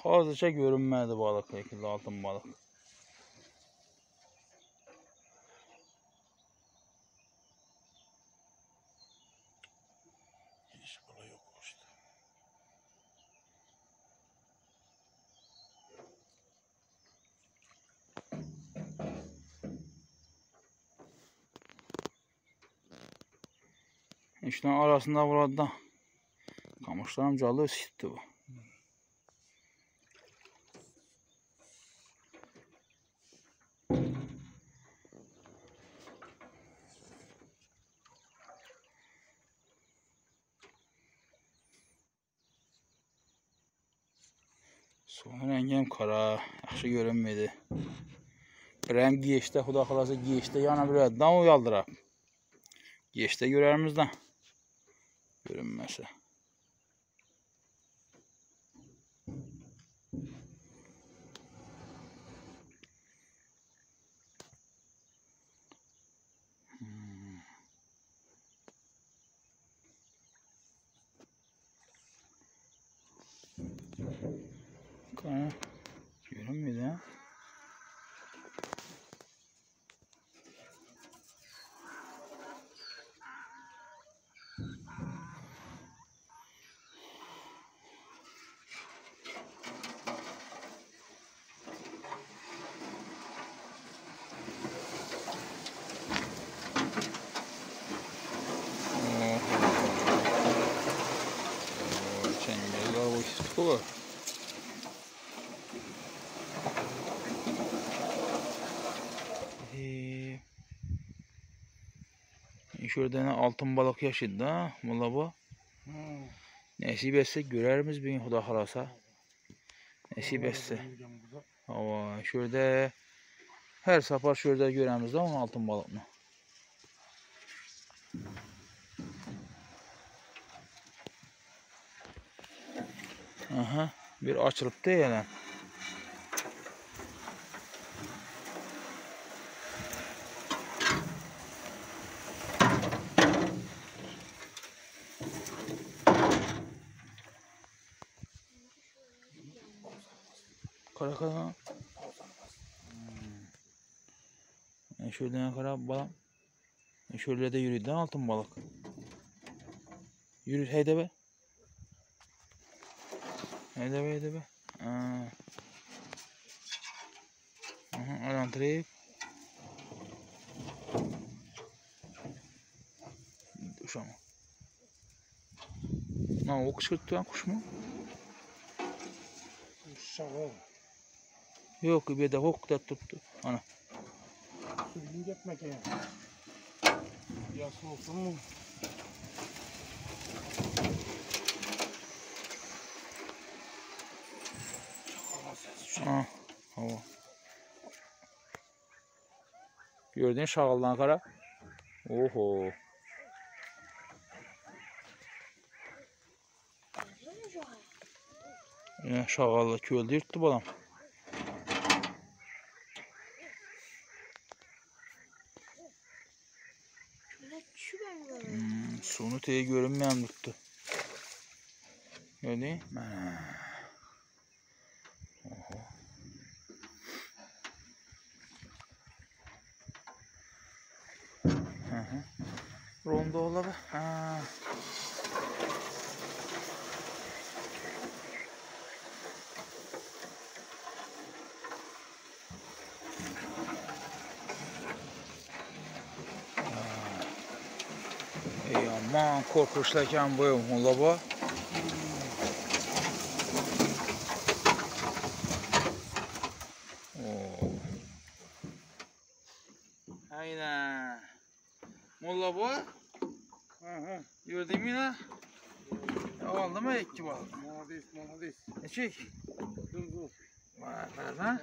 Hazırca görünmədi balıq, şəkildə altın balıq. İşte arasında burada kamışlarım calı sıktı bu. Suyun rəngim qara, yaxşı görünmedi. Rəm geçdə, xuda xalası geçdə yana bilərdən uyaldıraq. Geçdə görərimizdən görünməsə. Görünmüyor ha? Çengeller o istiyor var. Şurada altın balık yaşadı ha, valla bu. Nasip etse görərimiz bir gün xuda xalasa. Nasip etse. Hava şurada her safar şurada görərimizdə onun altın balıqını. Aha, bir açılıp deyilən. Kara. Şöyle kara balık. Şöyle de yürüdü altın balık. Yürü heyde be. Heyde be. Alantrayıp. Duş ama. Ne o kışkırttıran kuş mu? Şağı. Yok bir de hok da tuttu. Ana. Suyun gitmek yani. Yasın olsun mu? Hava. Gördün şağıldan kara. Oho. Yine şağılla kölde yırttı balam. Sonu teye görünmeyen tuttu. Gördün mü? Oho. Rondo ola be. Ey aman korkuşlarken boyum ola bu. Aynen. Molla bu. Gördün mü lan? Oldu mu iki balık? Молодец. Ne çek? Dur. Var lan.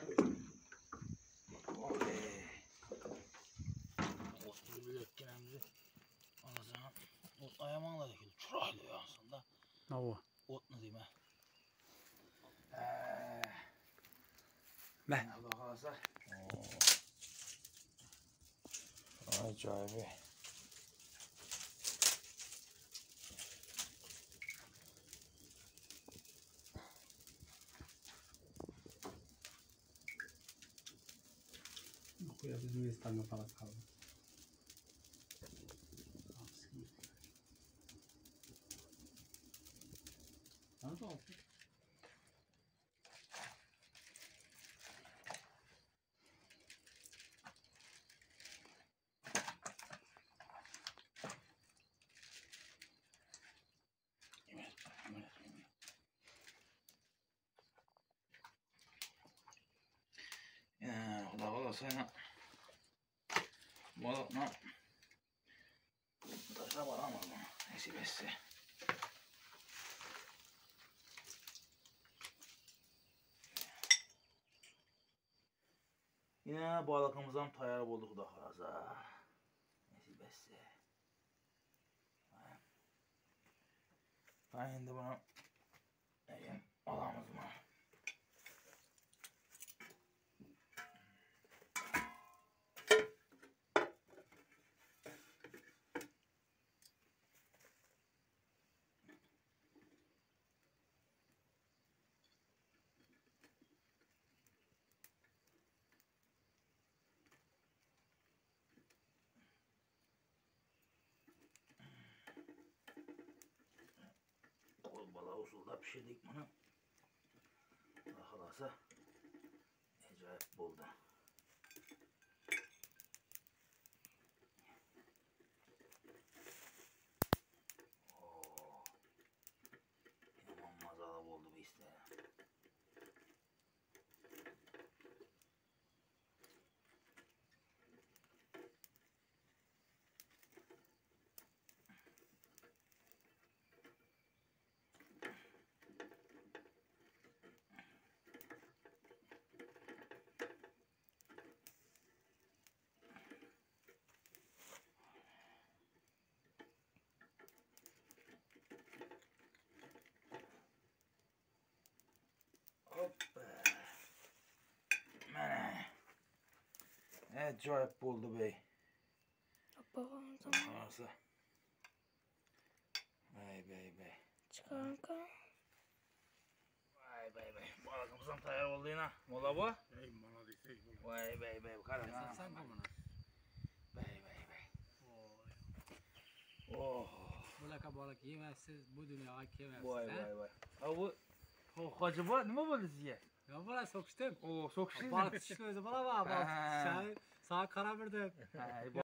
Oley. Otlu bir dökkenemizi. Anasını otlayamanla döküldü. Çuraylı aslında. Ne o? Ot ne diyeyim ben. Allah kalasa. Acayip. 8 tane falan kaldı. Nerede oldu? Ya, Xudo xolasa balıqla tashlab olamiz buni, nasib etsa. Yine balıqımız ham tayyor bo'ldi, Xudo xolasa. Nasib etsa. Ha, endi buni olamiz buni. Qo'l bola usulda pishirdik buni. Xudo xolasa ajoyib bo'ldi. Yomon mazali bo'ldi bu ishlar. Hoppa. Mana. Ajoyib bo'ldi bey. Babam tamam. Qarasa. Bey. Çıkarın kan. Vay. Balıqımız ham tayyor bo'ldi yana. Mo'la bu? Ey bana deyse. Bey. Qara. Sen bu bana. Bey. Oy. Oh. Bunaqa balık yemezsiz, bu dunyoga kelmezsiz. Vay. Ha bu hoji bu nima bo'ldi sizga? Ya bana sokuştum. O so'kishdingiz. Balık tutuştu özü bana bak. Ha. Sana kara bir de. Ha,